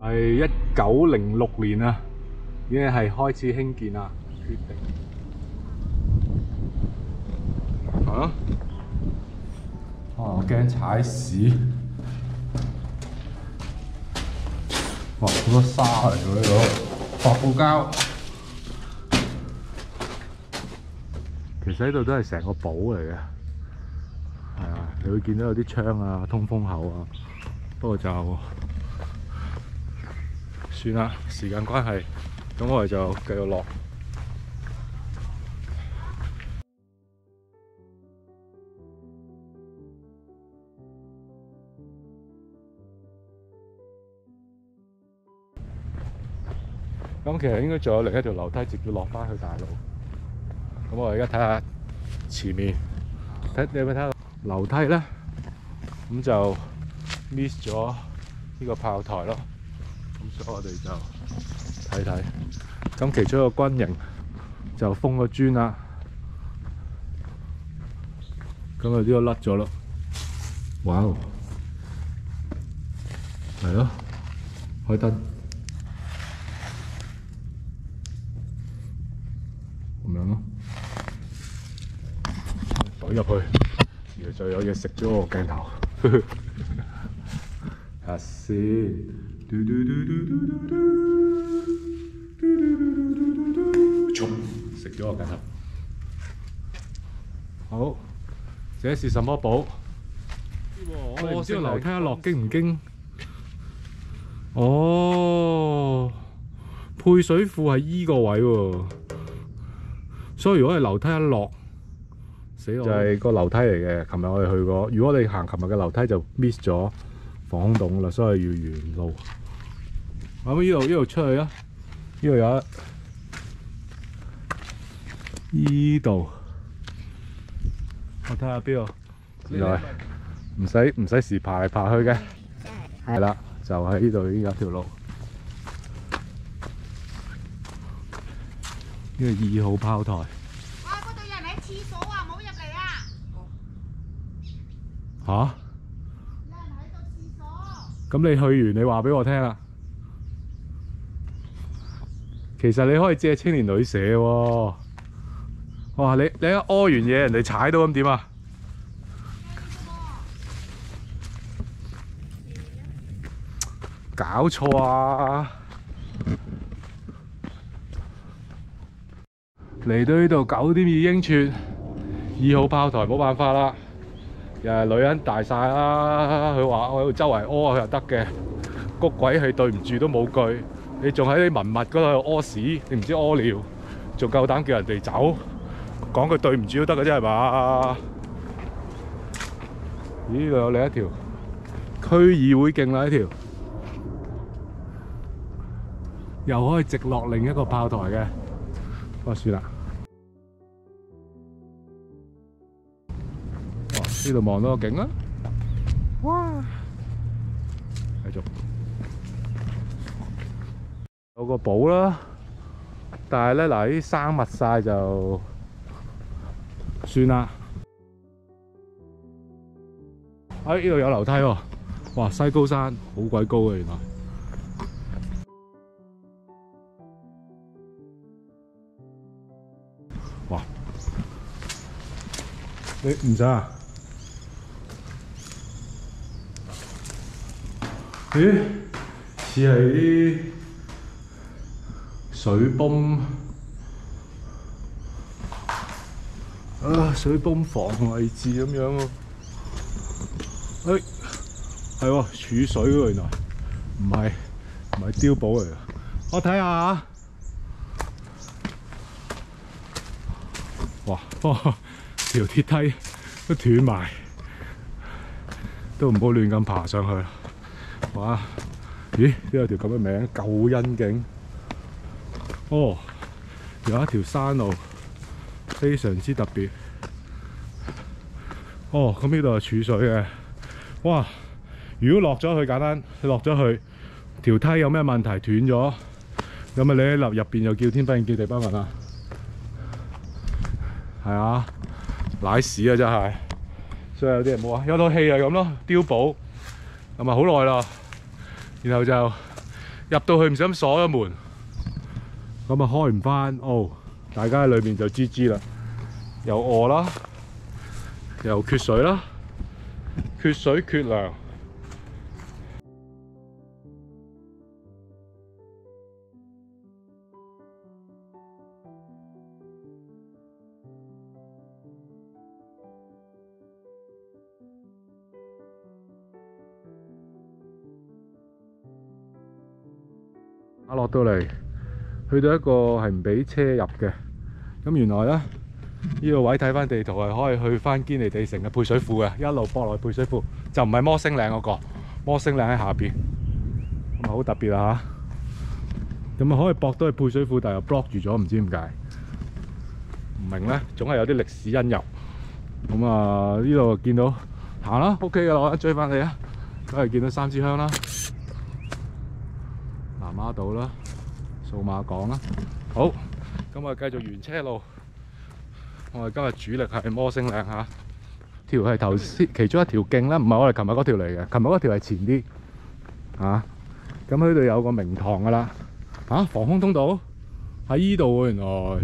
係1906年啊，已經係開始興建啦。決定啊！我驚踩屎。哇！好多沙嚟喎呢度，發泡膠。其實呢度都係成個堡嚟嘅，係啊，你會見到有啲窗啊、通風口啊。不過就算啦，時間關係，咁我哋就繼續落。咁其實應該仲有另一條樓梯直接落翻去大路。咁我哋而家睇下前面，你有冇睇到樓梯咧？咁就 miss 咗呢個炮台咯。咁所以我哋就睇睇。咁其中一個軍營就封咗磚啦。咁啊呢個甩咗咯。哇！係咯，開燈。咁樣咯，懟入去，然後就有嘢食咗我個鏡頭。睇下先，食咗我鏡頭。好，這是什麼堡？我唔知個樓梯一落驚唔驚？哦，配水庫係依個位喎。所以如果係樓梯一落，死我！就係個樓梯嚟嘅。琴日我哋去過，如果你行琴日嘅樓梯就 miss 咗防空洞啦，所以要原路。咁呢度出去啊！呢度有依度，我睇下邊度。原來唔使時爬嚟爬去嘅，係啦，就喺呢度已經有條路。呢個2號炮台。哇！ 嗰度有人喺廁所啊，唔好入嚟啊！ 嚇？ 有人喺度廁所。 咁你去完，你話俾我聽啦。其實你可以借青年旅社喎。哇！你一屙完嘢，人哋踩到咁點啊？搞錯啊！嚟到呢度9點已經寸，2號炮台冇辦法啦，又係女人大晒啦。佢話我喺度周圍屙，佢又得嘅，谷鬼氣對唔住都冇句，你仲喺啲文物嗰度屙屎，你唔知屙尿，仲夠膽叫人哋走，講句對唔住都得嘅啫係嘛？咦，呢度有另一條區議會徑啦，呢條又可以直落另一個炮台嘅，不過算啦。呢度望到個景啦，哇！繼續有個堡啦，但係咧嗱，啲生密晒就算啦。呢度有樓梯喎，哇！西高山好鬼高嘅原來。哇！你唔使啊？咦？似係啲水泵啊，水泵房位置咁樣喎。係喎，儲水喎原來，唔係碉堡嚟㗎。我睇下啊。哇！條鐵梯都斷埋，都唔好亂咁爬上去。哇！咦？呢有條咁嘅名，救恩徑。哦，有一條山路，非常之特別。哦，咁呢度係儲水嘅。哇！如果落咗去簡單，你落咗去條梯有咩問題斷咗，咁啊你喺入邊又叫天不應叫地不聞啊！係啊，瀨屎啊真係。所以有啲人冇話，有套戲係咁咯，碉堡，咁啊好耐啦。然後就入到去唔小心鎖咗門，咁啊開唔返。哦，大家喺裏面就GG啦，又餓啦，又缺水啦，缺水缺糧。落到嚟，去到一個係唔俾車入嘅。咁原來咧，呢個位睇翻地圖係可以去翻堅尼地城嘅配水庫嘅，一路駁落去配水庫，就唔係摩星嶺嗰個。摩星嶺喺下邊，咁啊好特別啊嚇！咁啊可以駁到去配水庫，但係又 block 住咗，唔知點解。唔明咧，總係有啲歷史因由。咁啊呢度見到行啦 ，OK 嘅啦，我追翻你啊！都係見到三支香啦。南丫島啦，數碼港啦，好，咁啊繼續沿車路。我哋今日主力係摩星嶺嚇，條係頭先其中一條徑啦，唔係我哋琴日嗰條嚟嘅，琴日嗰條係前啲嚇。咁喺度有個明堂噶啦，嚇防空通道喺依度喎，原來。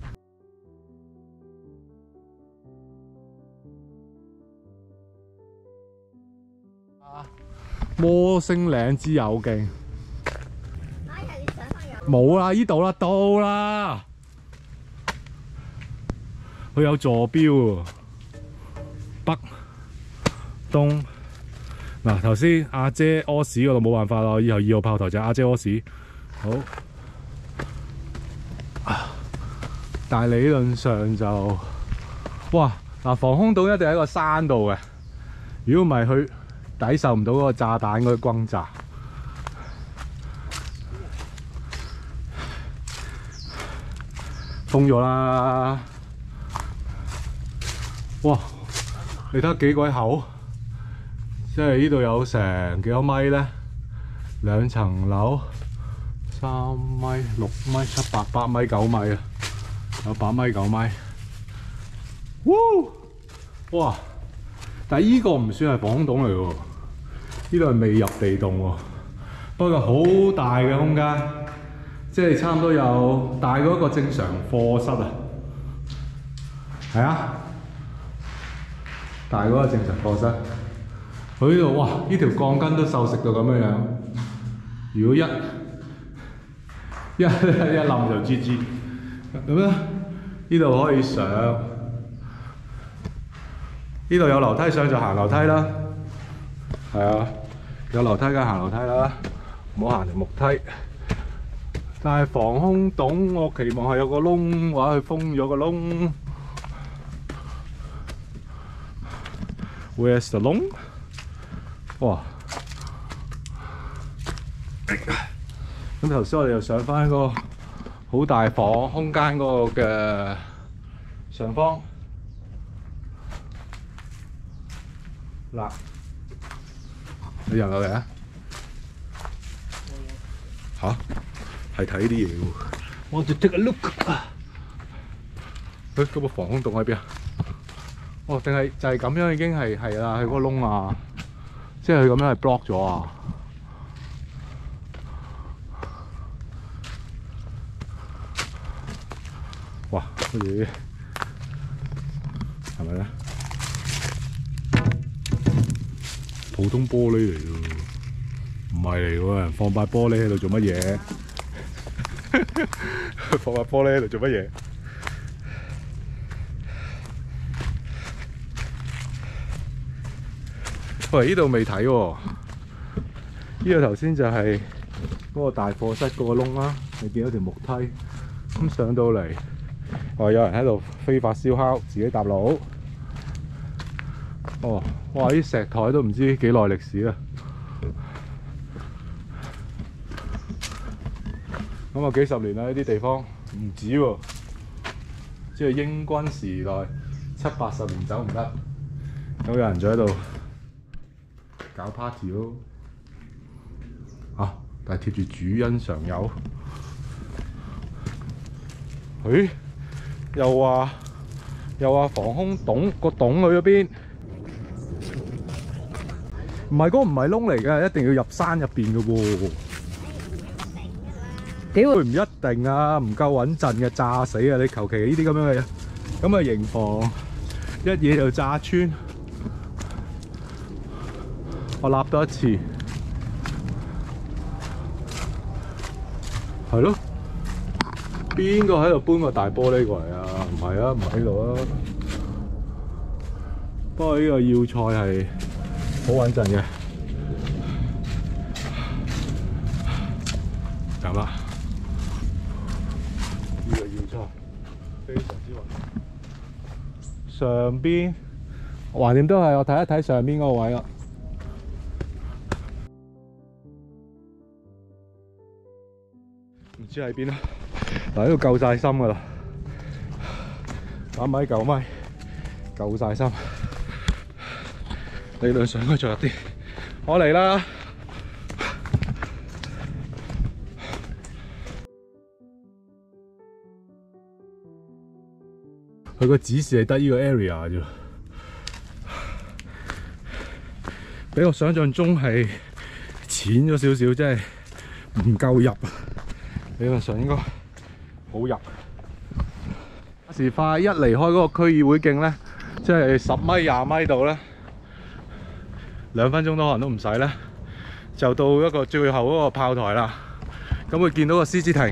摩星嶺之友徑。冇啦，依度啦，到啦。佢有坐標喎，北、東。嗱，頭先阿姐屙屎嗰度冇辦法啦，以後2號炮台就係阿姐屙屎。好，但係理論上就，哇！嗱，防空洞一定喺個山度嘅，如果唔係佢抵受唔到嗰個炸彈嗰啲轟炸。封咗啦！哇！你睇下幾鬼厚，即係呢度有成幾多米咧？2層樓，3米、6米、7、8、8米、9米啊！有8米、9米。哇！但係依個唔算係防空洞嚟喎，呢度係未入地洞喎。不過好大嘅空間。即係差唔多有大過一個正常課室啊，係啊，大過一個正常課室。佢呢度哇，呢條鋼筋都鏽蝕到咁樣樣。如果一冧就 GG。咁咧，呢度可以上，呢度有樓梯上就行樓梯啦。係啊，有樓梯梗係行樓梯啦，唔好行條木梯。但係防空洞，我期望係有個窿，或者佢封咗個窿。Where's the 窿？哇！咁頭先我哋又上翻個好大房空間嗰個嘅上方。嗱，你入落嚟啊！嚇？係睇啲嘢喎，我哋 take a look 啊！嗰個防空洞喺邊啊？哦，定係就係咁樣已經係啦，係嗰個窿啊，即係佢咁樣係 block 咗啊！哇！乜嘢？係咪咧？普通玻璃嚟㗎，唔係嚟喎！放塊玻璃喺度做乜嘢？放塊玻璃喺度做乜嘢？喂，呢度未睇喎。呢個頭先就係嗰個大課室嗰個窿啦。你見到條木梯咁上到嚟，有人喺度非法燒烤，自己搭路。哦，哇！啲石台都唔知幾耐歷史啦。咁啊幾十年啦，呢啲地方唔止喎，即係英軍時代70、80年走唔得。咁有人就喺度搞 party 咯，但係貼住主恩常有。咦？又話防空洞個洞去咗邊？唔係嗰個唔係窿嚟嘅，一定要入山入邊嘅喎。 佢唔一定啊，唔夠穩陣嘅炸死啊！你求其呢啲咁樣嘅咁嘅營房，一嘢就炸穿。我立多一次，係咯。邊個喺度搬個大玻璃過嚟啊？唔係啊，唔喺度啊。不過呢個要塞係好穩陣嘅，咁啦。呢個要塞非常之穩。上邊橫掂都係，我睇一睇上邊嗰個位啦。唔知喺邊啊？嗱，呢度夠晒深噶啦，8米9米，夠晒深。理論上應該再入啲，我嚟啦！佢個指示係得呢個 area 啫，比我想象中係淺咗少少，即係唔夠入。理論上應該好入。時快一離開嗰個區議會徑咧，即係10米、20米度咧，2分鐘都可能都唔使咧，就到一個最後嗰個炮台啦。咁會見到個獅子亭，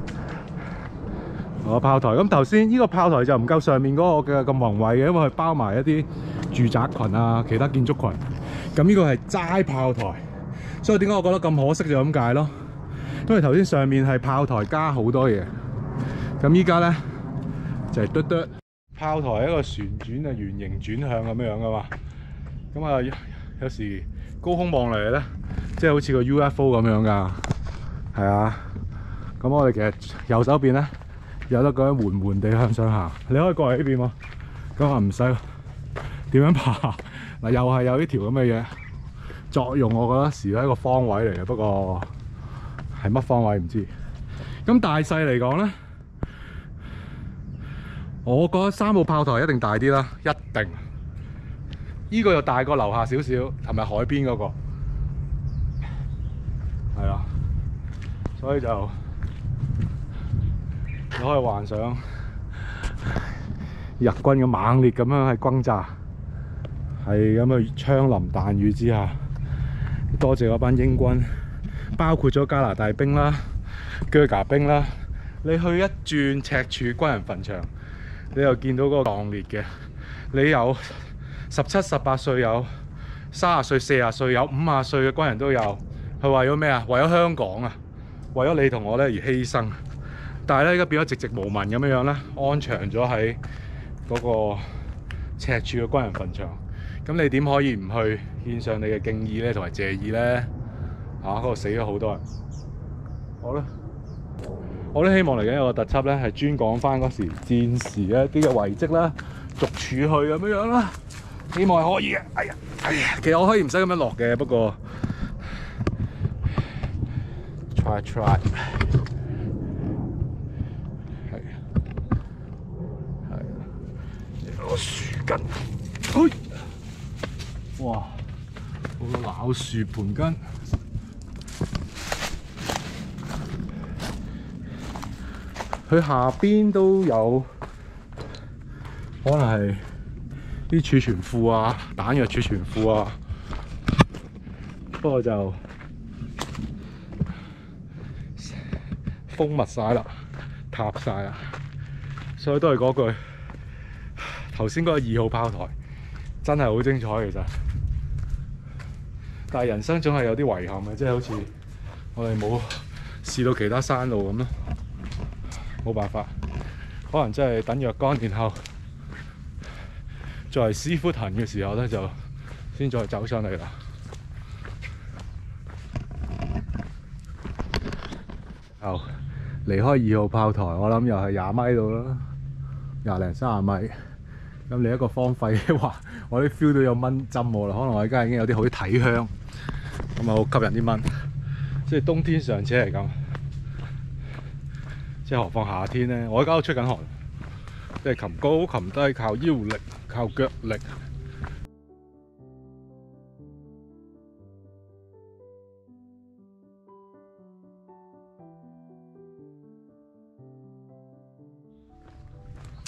炮台。咁頭先呢個炮台就唔夠上面嗰個嘅咁宏偉嘅，因為佢包埋一啲住宅群啊、其他建築群。咁呢個係齋炮台，所以點解我覺得咁可惜就咁解咯。因為頭先上面係炮台加好多嘢，咁依家咧就係嘟嘟炮台一個旋轉啊、圓形轉向咁樣噶嘛。咁啊，有時高空望嚟咧，即係好似個 UFO 咁樣噶，係啊。咁我哋其實右手邊咧有得咁樣緩緩地向上行，你可以過嚟呢邊喎。咁啊唔使點樣爬嗱，又係有呢條咁嘅嘢作用，我覺得時係一個方位嚟嘅，不過係乜方位唔知。咁大細嚟講咧，我覺得3號炮台一定大啲啦，一定。呢個又大過樓下少少，係咪海邊嗰個？係啊，所以就你可以幻想日軍嘅猛烈咁樣去轟炸，係咁去槍林彈雨之下，多謝嗰班英軍。包括咗加拿大兵啦、啹喀兵啦，你去一轉赤柱軍人墳場，你又見到嗰個壯烈嘅，你有17、18歲，有30歲、40歲，有50歲嘅軍人都有。佢為咗咩啊？為咗香港啊！為咗你同我咧而犧牲。但係咧，而家變咗寂寂無聞咁樣咧，安詳咗喺嗰個赤柱嘅軍人墳場。咁你點可以唔去獻上你嘅敬意咧，同埋謝意咧？嗰度死咗好多人。我都希望嚟緊有個特輯咧，係專講翻嗰時戰時一啲嘅遺跡啦，逐處去咁樣啦。希望係可以嘅。哎呀，其實我可以唔使咁樣落嘅，不過 try 係攞樹根，哇！好多lão樹盤根。佢下邊都有可能係啲儲存庫啊、彈藥儲存庫啊，不過就封密晒啦、塌晒啦，所以都係嗰句，頭先嗰個2號炮台真係好精彩其實，但係人生總係有啲遺憾嘅，即係好似我哋冇試到其他山路咁咯。冇辦法，可能真係等若干年後，再嚟師傅騰嘅時候咧，就先再走上嚟啦。離開2號炮台，我諗又係20米度啦，20零30米。咁你一個荒廢嘅話，我啲 feel 到有蚊針我啦。可能我而家已經有啲好啲體香，咁啊好吸引啲蚊。即係冬天尚且係咁。即係何況夏天咧，我而家都出緊汗，即係擒高擒低靠腰力、靠腳力。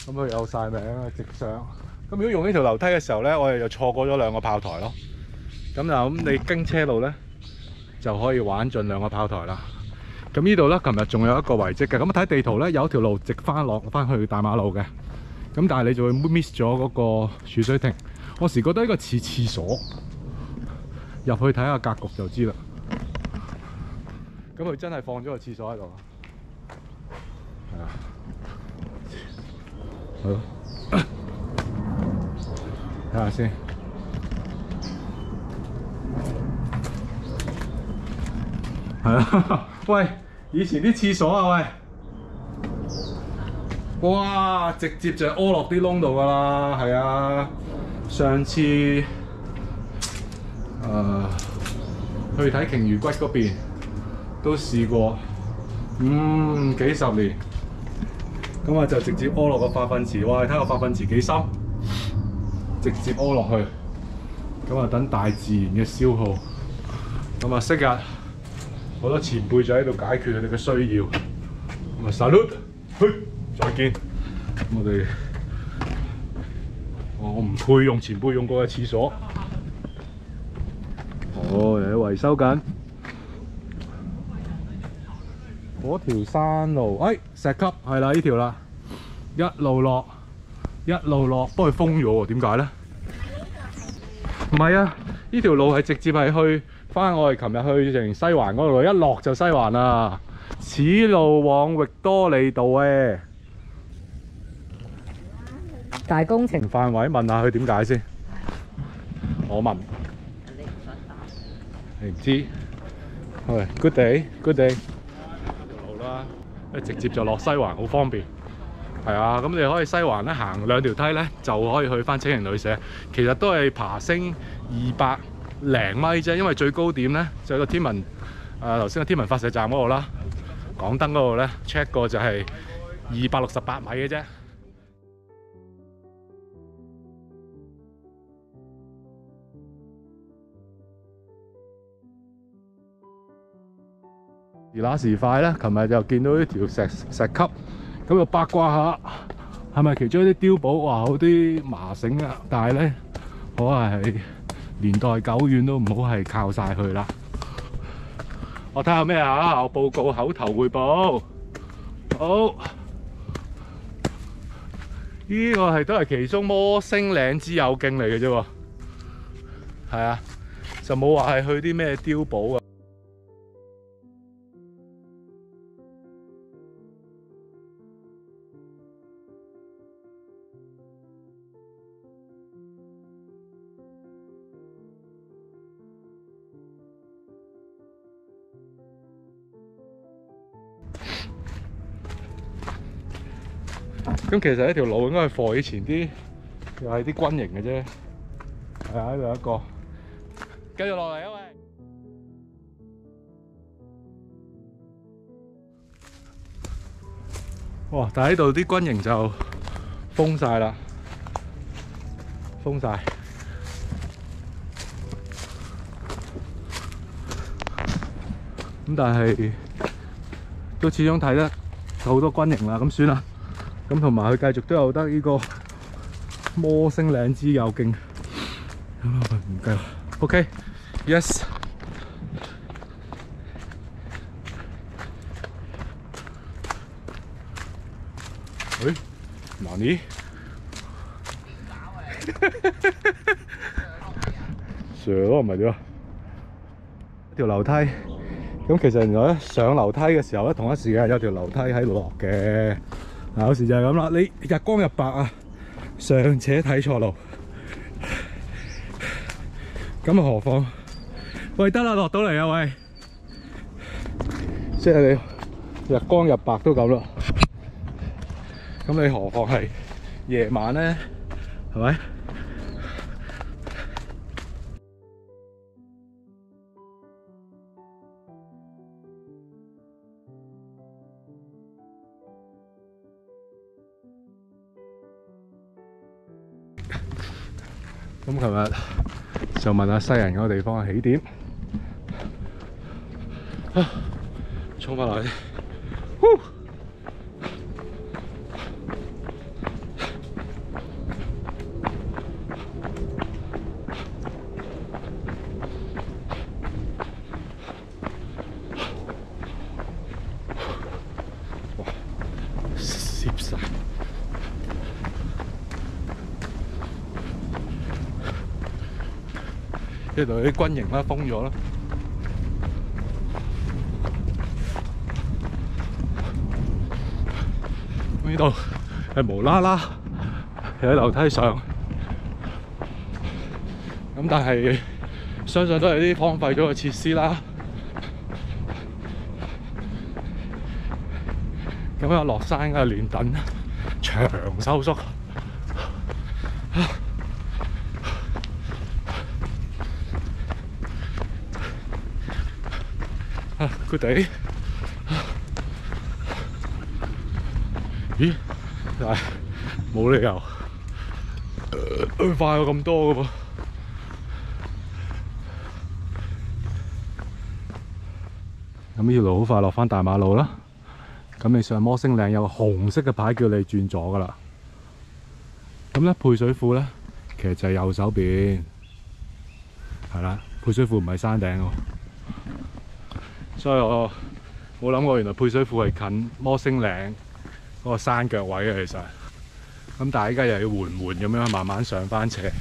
咁佢有晒名啊，直上。咁如果用呢條樓梯嘅時候咧，我哋就錯過咗2個炮台咯。咁你經車路咧就可以玩盡2個炮台啦。咁呢度咧，琴日仲有一個遺跡嘅。咁睇地圖咧，有一條路直落翻去大馬路嘅。咁但係你就會 miss 咗嗰個儲水亭。我時覺得呢個似廁所，入去睇下格局就知啦。咁佢真係放咗個廁所喺度。係啊，係咯，睇下先。係啊，喂，以前啲廁所啊，喂，哇，直接就屙落啲窿度噶啦，係啊。上次去睇鯨魚骨嗰邊都試過，幾十年，咁啊就直接屙落個化糞池，哇！你睇個化糞池幾深，直接屙落去，咁啊等大自然嘅消耗，咁啊昔日好多前輩就喺度解決佢哋嘅需要，咁啊 salute， 再見，我唔配用前輩用過嘅廁所，又喺維修緊。嗰條山路，石級係啦，呢條啦，一路落，不過佢封咗喎，點解咧？唔係啊，呢條路係直接係去翻我哋琴日去成西環嗰度，一落就西環啦。此路往域多利道嘅。 大工程範圍問下佢點解先，我問。你唔知？係 good day。條路啦，直接就落西環，好方便。係啊，咁你可以西環咧行2條梯咧，就可以去翻青年旅社。其實都係爬升200零米啫，因為最高點咧就係個天文頭先個天文發射站嗰度啦，港燈嗰度咧 check 過就係268米嘅啫。而那時快咧，琴日就見到呢條石級，咁就八卦下係咪其中一啲碉堡話好啲麻繩啊？但係咧，可能係年代久遠都唔好係靠晒佢啦。我睇下咩啊？我報告口頭彙報。好，呢個係都係其中摩星嶺之友徑嚟嘅啫喎。係啊，就冇話係去啲咩碉堡啊。咁其實呢條路應該係貨以前啲，又係啲軍營嘅啫。係啊，呢度有一個，繼續落嚟啊喂！哇！但係呢度啲軍營就封晒啦，封晒。咁但係都始終睇得好多軍營啦，咁算啦。咁同埋佢繼續都有得呢個摩星嶺之友徑，唔計啦。OK，yes。喂，哪裡？上咯，唔係點啊？條樓梯，咁其實原來咧上樓梯嘅時候咧，同一時間有條樓梯喺度落嘅。嗱，有時就係咁啦，你日光日白啊，尚且睇錯路，咁何況？喂，得啦，落到嚟啊喂！即係你日光日白都咁啦，咁你何況係夜晚咧？係咪？咁琴日就問下西人嗰個地方嘅起點，衝翻落去， 即係同啲軍營啦封咗啦。呢度係無啦啦喺樓梯上，咁但係相信都係啲荒廢咗嘅設施啦。咁樣落山嘅練躉長收縮，佢哋咦？但係冇理由快咗咁多嘅噃。咁呢條路好快落返大馬路啦。咁你上摩星嶺有個紅色嘅牌叫你轉左噶啦。咁咧配水庫咧，其實就係右手邊，係啦。配水庫唔係山頂喎，所以我冇諗過原來配水庫係近摩星嶺嗰個山腳位嘅其實。咁但係依家又要緩緩咁樣慢慢上翻斜。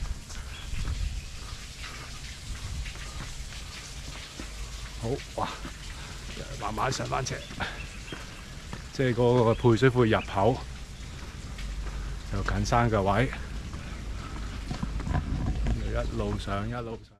好哇，慢慢上翻斜。即係嗰個配水庫入口就近山嘅位，一路上一路上。